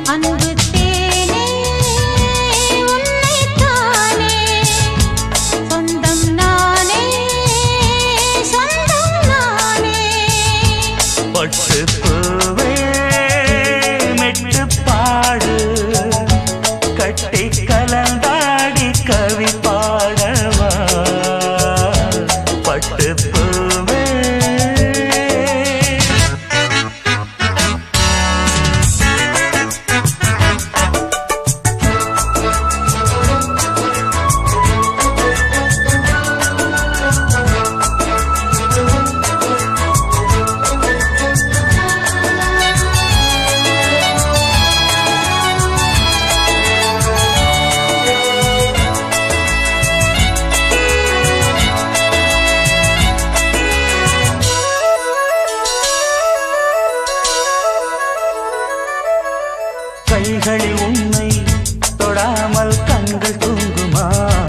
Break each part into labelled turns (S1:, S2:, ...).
S1: அன்பு தேனே உன்னைத்தானே சொந்தம் நானே சொந்தம் நானே
S2: பட்டு பூவே மெட்டு பாடு கட்டி கலந்தாடி கவி பாடவா பட்டு பூவே கைகளில் உன்னை தொடாமல் கண்கள் தூங்குமா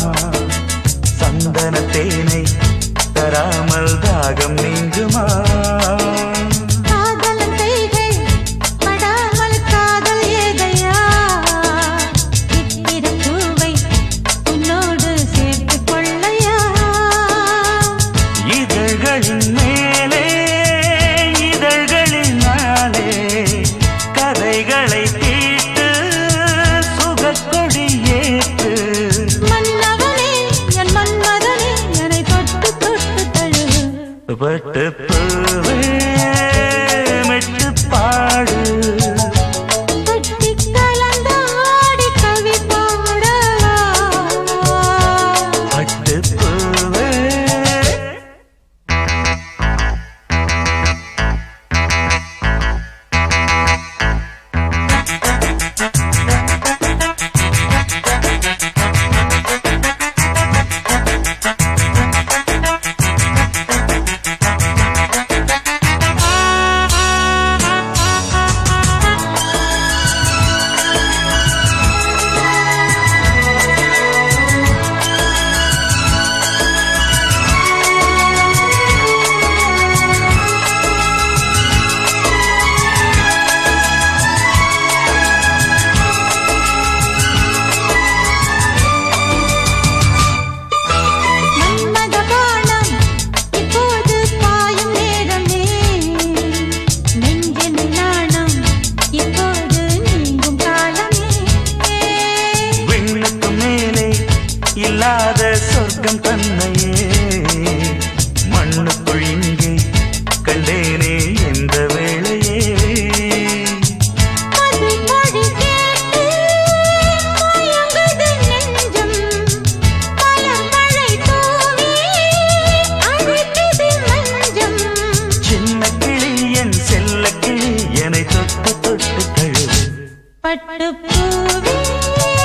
S2: சந்தன தேனை தராமல் தாகம் நீங்குமா
S1: காதல் கைகள் படாமல் காதல் ஏதையா கிட்டிட பூவை உன்னோடு சேர்த்து கொள்ளையா
S2: இதழ்களின் மேலே இதழ்களினாலே கதைகளை பட்டு பூவே மெட்டு பாடு
S1: கட்டி கலந்தாடி கவி பாடவா
S2: பட்டு பூவே இல்லாத சொர்க்கம் தன்னையே மண்ணுக்குள் இங்கே கண்டேனே எந்த வேளையே சின்ன கிளி என் செல்ல கிளி என்னை தொட்டு தொட்டு தழுவு
S1: பட்டு பூவே